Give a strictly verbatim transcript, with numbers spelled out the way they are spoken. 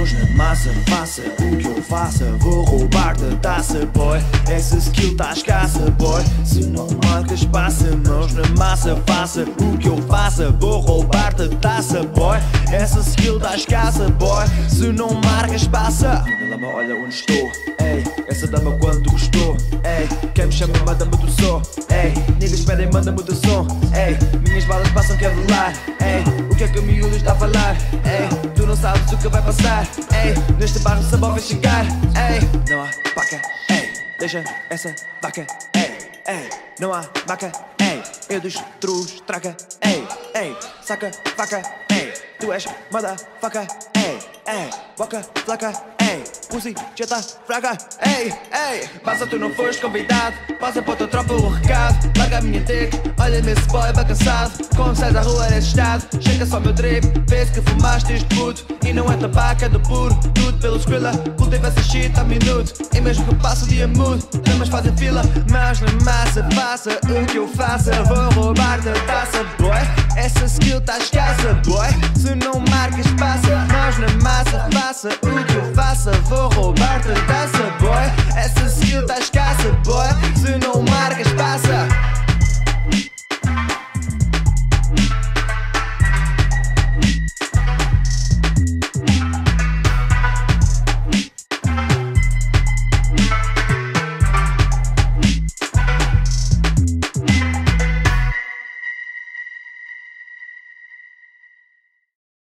mãos na massa, faça o que eu faça, vou roubar-te a taça, boy. Essa skill tá escassa, boy. Se não marcas, passa, mãos na massa, faça o que eu faça, vou roubar-te a taça, boy. Essa skill tá escassa, boy. Se não marcas, passa. Minha lama, olha onde estou, ei. Essa dama quanto gostou, ei. Quem me chama, manda-me do som, ei. Niggas pedem, manda-me do som, ei. Minhas balas passam, quer velar, ei. O que é que o miúdo está a falar, ei. Tu não sabes o que vai passar, ei. Neste bairro só vai chegar, ei. Não há paca, ei. Deixa essa vaca, ei, ei. Não há vaca, ei. Eu destruo, estraga, ei, ei. Saca, faca, ei. Tu és motherfucker, ei, ei. Boca, flaca, ei. Pussy, já tá fraca, ei, ei. Passa, tu não foste convidado. Passa para o teu tropa o recado. Larga a minha dick, olha-me esse boy vai cansado. Como sais à rua nesse estado. Chega só meu drip, vês que fumaste este puto. E não é tabaco, é do puro. Tudo pelo Skrilla, cultiva essa shit a minuto. E mesmo que passe o dia mudo, damas fazem fila. Mãos na massa, faça o que eu faça. Vou roubar-te a taça, boy. Essa skill tá escassa, boy. Se não marcas, passa. Mãos na massa, faça o que eu faça. Vou roubar-te a taça, boy. Essa skill tá escassa, boy.